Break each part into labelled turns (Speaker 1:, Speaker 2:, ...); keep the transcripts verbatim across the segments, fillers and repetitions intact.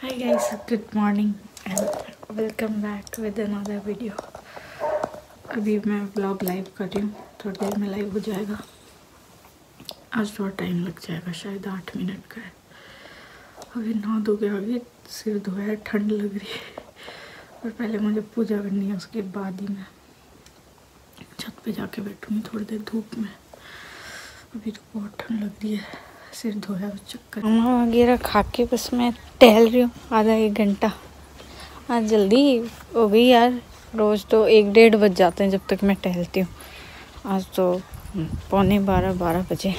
Speaker 1: Hi guys, good morning and welcome back with another video। अभी मैं vlog live कर रही हूँ, थोड़ी देर में लाइव हो जाएगा। आज थोड़ा टाइम लग जाएगा, शायद आठ मिनट का है। अभी नहा धो के अभी सिर धोया है, ठंड लग रही है और पहले मुझे पूजा करनी है, उसके बाद ही मैं छत पे जाके बैठूँगी थोड़ी देर धूप में। अभी तो बहुत ठंड लग रही है, सिर धोया उस चक्कर। खाना वगैरह खा के बस मैं टहल रही हूँ आधा एक घंटा। आज जल्दी हो गई यार, रोज़ तो एक डेढ़ बज जाते हैं जब तक मैं टहलती हूँ। आज तो पौने बारह बारह बजे।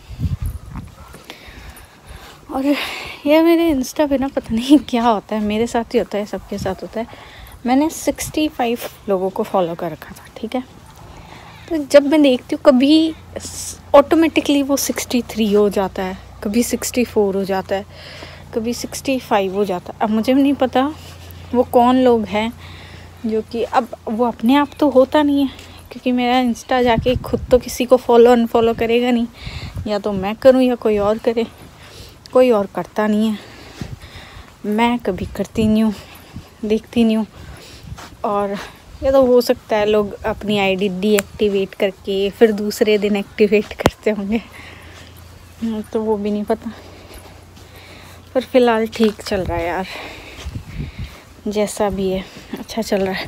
Speaker 1: और यह मेरे इंस्टा पे ना पता नहीं क्या होता है, मेरे साथ ही होता है, सबके साथ होता है। मैंने सिक्सटी फाइव लोगों को फॉलो कर रखा था, ठीक है। तो जब मैं देखती हूँ कभी ऑटोमेटिकली वो सिक्सटी थ्री हो जाता है, कभी सिक्सटी फोर हो जाता है, कभी सिक्सटी फाइव हो जाता है। अब मुझे भी नहीं पता वो कौन लोग हैं, जो कि अब वो अपने आप तो होता नहीं है, क्योंकि मेरा इंस्टा जाके खुद तो किसी को फॉलो अनफॉलो करेगा नहीं। या तो मैं करूँ या कोई और करे, कोई और करता नहीं है। मैं कभी करती नहीं हूँ, देखती नहीं हूँ। और या तो हो सकता है लोग अपनी आईडी डीएक्टिवेट करके फिर दूसरे दिन एक्टिवेट करते होंगे, तो वो भी नहीं पता। पर फिलहाल ठीक चल रहा है यार, जैसा भी है अच्छा चल रहा है।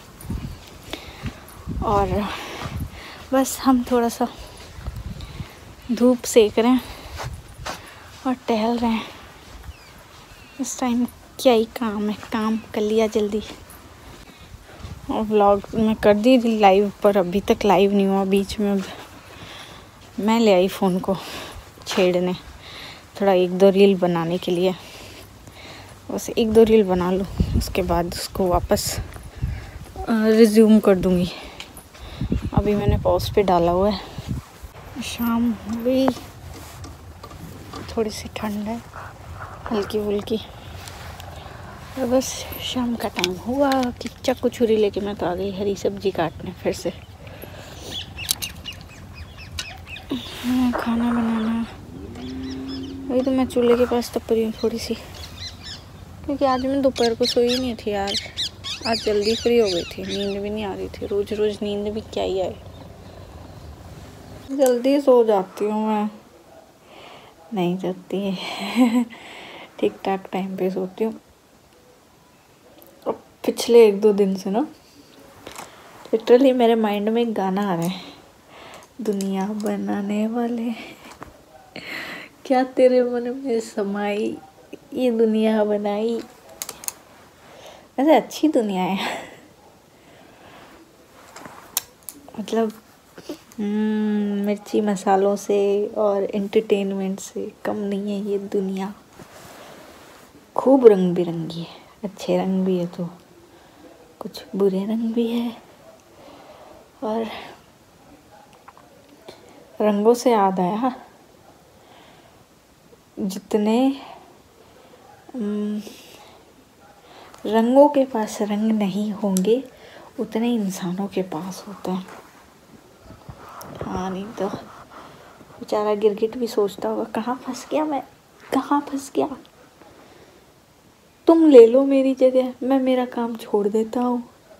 Speaker 1: और बस हम थोड़ा सा धूप सेक रहे हैं और टहल रहे हैं। इस टाइम क्या ही काम है, काम कर लिया जल्दी। और व्लॉग मैं कर दी थी लाइव, पर अभी तक लाइव नहीं हुआ। बीच में मैं ले आई फ़ोन को छेड़ने, थोड़ा एक दो रील बनाने के लिए। बस एक दो रील बना लूँ, उसके बाद उसको वापस रिज्यूम कर दूँगी। अभी मैंने पॉज पे डाला हुआ है। शाम हो गई, थोड़ी सी ठंड है हल्की फुल्की। और बस शाम का टाइम हुआ कि चाकू छुरी लेके मैं तो आ गई हरी सब्जी काटने फिर से। खाना बनाना, अभी तो मैं चूल्हे के पास तप रही हूँ थोड़ी सी, क्योंकि आज मैं दोपहर को सोई नहीं थी यार। आज जल्दी फ्री हो गई थी, नींद भी नहीं आ रही थी। रोज रोज नींद भी क्या ही आए, जल्दी सो जाती हूँ मैं, नहीं जाती ठीक ठाक टाइम पे सोती हूँ। अब पिछले एक दो दिन से ना लिटरली मेरे माइंड में एक गाना आ रहा है, दुनिया बनाने वाले क्या तेरे मन में समाई, ये दुनिया बनाई। वैसे अच्छी दुनिया है मतलब मिर्ची मसालों से और एंटरटेनमेंट से कम नहीं है ये दुनिया। खूब रंग बिरंगी है, अच्छे रंग भी है तो कुछ बुरे रंग भी है। और रंगों से याद आया, जितने रंगों के पास रंग नहीं होंगे उतने इंसानों के पास होते हैं। हाँ, नहीं तो बेचारा गिरगिट भी सोचता होगा कहाँ फंस गया मैं, कहाँ फंस गया। तुम ले लो मेरी जगह, मैं मेरा काम छोड़ देता हूँ।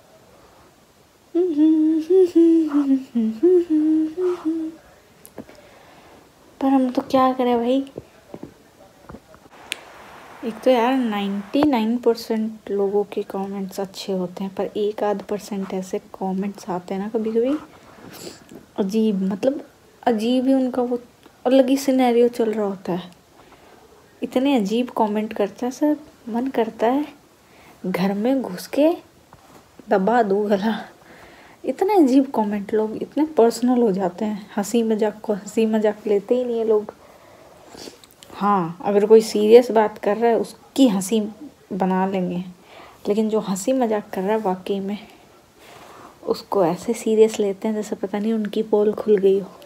Speaker 1: पर हम तो क्या करें भाई। एक तो यार निन्यानवे परसेंट लोगों के कमेंट्स अच्छे होते हैं, पर एक आध परसेंट ऐसे कमेंट्स आते हैं ना कभी कभी अजीब, मतलब अजीब ही उनका वो अलग ही सिनेरियो चल रहा होता है। इतने अजीब कमेंट करता है सर, मन करता है घर में घुस के दबा दूँ गला। इतने अजीब कमेंट, लोग इतने पर्सनल हो जाते हैं। हंसी मजाक को हंसी मजाक लेते ही नहीं है लोग। हाँ, अगर कोई सीरियस बात कर रहा है उसकी हंसी बना लेंगे, लेकिन जो हंसी मजाक कर रहा है वाकई में उसको ऐसे सीरियस लेते हैं जैसे पता नहीं उनकी पोल खुल गई हो।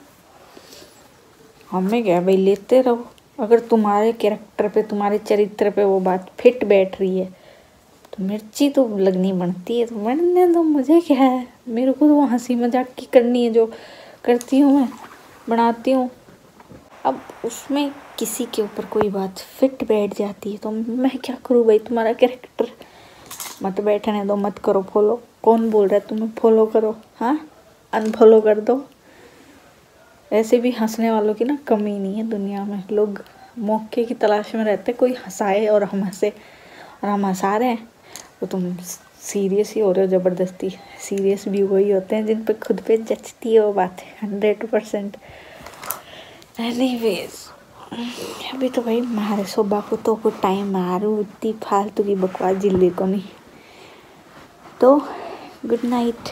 Speaker 1: हमें क्या भाई, लेते रहो। अगर तुम्हारे कैरेक्टर पे, तुम्हारे चरित्र पे वो बात फिट बैठ रही है तो मिर्ची तो लगनी बनती है, तो बनने दो, मुझे क्या है। मेरे को तो वो हंसी मजाक की करनी है जो करती हूँ मैं, बनाती हूँ। अब उसमें किसी के ऊपर कोई बात फिट बैठ जाती है तो मैं क्या करूँ भाई, तुम्हारा कैरेक्टर मत बैठने दो, मत करो फॉलो। कौन बोल रहा है तुम्हें फॉलो करो? हाँ, अनफॉलो कर दो। ऐसे भी हंसने वालों की ना कमी नहीं है दुनिया में। लोग मौके की तलाश में रहते, कोई हंसाए और हम हंसे, और हम हंसा रहे हैं तो तुम सीरियस ही हो रहे हो ज़बरदस्ती। सीरियस भी वही होते हैं जिन पे खुद पे जचती है वो बात है, हंड्रेड परसेंट। एनीवेज, अभी तो भाई मारे सुबह को तो को टाइम मारू, इतनी फालतू की बकवास जिले को नहीं। तो गुड नाइट,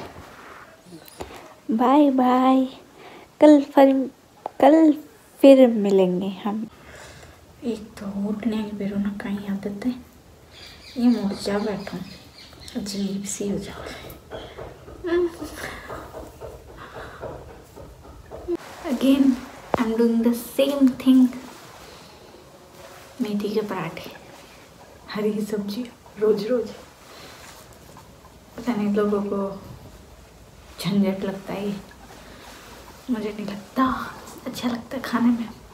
Speaker 1: बाय बाय, कल फिर कल फिर मिलेंगे हम। एक तो उठने की बेरो ना कहीं आदत है, ये मोर्चा बैठो अजीब सी हो जाती है। Again I am doing the same thing. मेथी के पराठे, हरी सब्जी रोज रोज, पता नहीं लोगों को झंझट लगता है, मुझे नहीं लगता, अच्छा लगता है खाने में।